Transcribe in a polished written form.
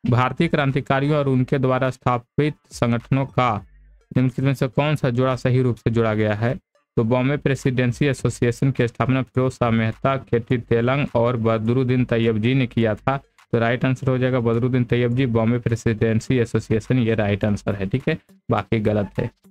भारतीय क्रांतिकारियों और उनके द्वारा स्थापित संगठनों का निम्नलिखित में से कौन सा जोड़ा सही रूप से जोड़ा गया है? तो बॉम्बे प्रेसिडेंसी एसोसिएशन की स्थापना फिरोज शाह मेहता, केटी तेलंग और बदरुद्दीन तैयब ने किया था। तो राइट आंसर हो जाएगा बदरुद्दीन तैयब, बॉम्बे प्रेसिडेंसी एसोसिएशन, ये राइट आंसर है। ठीक है, बाकी गलत है।